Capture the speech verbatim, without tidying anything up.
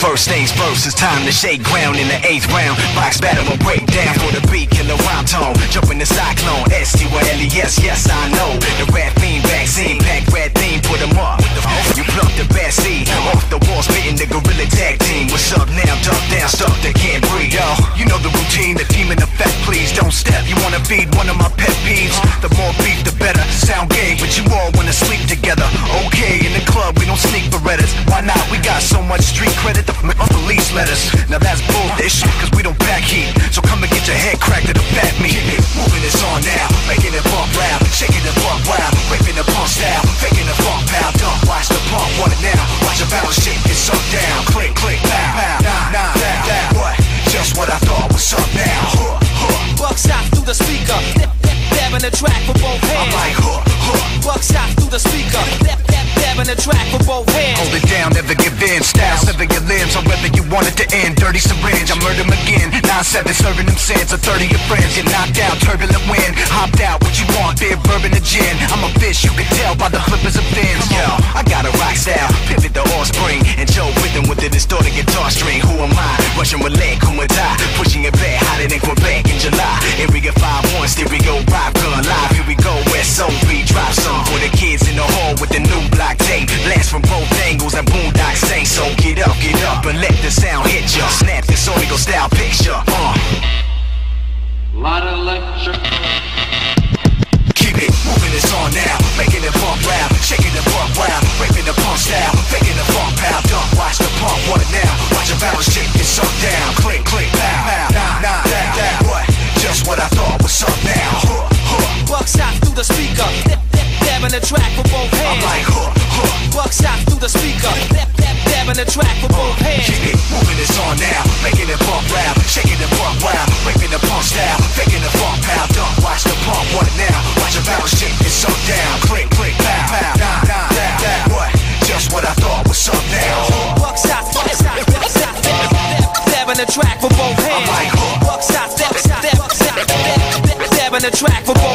First things first, it's time to shake ground in the eighth round. Box battle will break down for the beat, killer rhyme tone. Jumping the cyclone, S T Y L E S, yes I know. The rap fiend vaccine, pack red theme, put them up. You pluck the best seed, off the wall spitting the gorilla tag team. What's up now, duck down, stuck they can't breathe. Yo, you know the routine, the team in effect, please don't step. You wanna feed one of my pet peeves, the more beef the better. Sound gay, but you all wanna sleep together. Okay, in the club we don't sneak Berettas. Why not? We got so much street credit, the police let us. Now that's bullish, cause we don't back heat. So come and get your head cracked to the fat meat. Moving this on now, making it bump loud, shaking it bump wild, raping the pump style, faking the funk pound, dump, watch the pump, want it now. Watch your bounce shit get sucked down, click, click, pow, pow, nah, nah, nah, nah. What? Just what I thought, what's up now? Huh, huh. Buckshot through the speaker, dabbing the track with both hands. I'm like, huh, huh. Buckshot through the speaker, dabbing the track with both hands. Hold it down, never give in. Style, sever your limbs, however you want it to end. Dirty syringe, I murder him again. nine seven serving them sins, or thirty your friends. Get knocked out, turbulent wind. Hopped out, what you want, beer, bourbon, or gin. I'm a fish, you can tell by the flippers of fins. Yo, I got a rock style, pivot the offspring. And Joe Rhythm with the distorted guitar string. Who am I? Russian roulette, Kumada. Pushing it back, hotter than Quebec in July. Area five one, stereo, rock gun live. Here we go, S O B, drop some. For the kids in the hall with the new block tape. Blast from both angles and boondock say. So get up, get up and let the sound hit ya. Snap this audio style picture. Uh. Lot of lecture. Keep it moving, it's on now. Making it bump loud, shaking the bump wild, raping the pump style, faking the funk pow, dump, watch the pump, want it now. Watch your bounce shit get sucked down, click, click, pow, pow, nah, nah, nah, nah. What? Just what I thought, what's up now? Huh, huh. Buckshot through the speaker, dabbing the track with both hands. I'm like, huh, huh. Buckshot through the speaker, dabbing the track with both hands. Keep it moving, it's on now. Making it bump loud, shaking the bump wild, raping the pump style, faking the funk pow, dump, watch the pump, want it now. Watch your bounce shit get sucked down, click, click, pow, pow, nah, nah, nah, nah. What? Just what I thought, what's up now? Buckshot, buckshot, buckshot, dabbing the track with both hands. I'm like, huh. Buckshot, buckshot, buckshot, dabbing the track with both hands.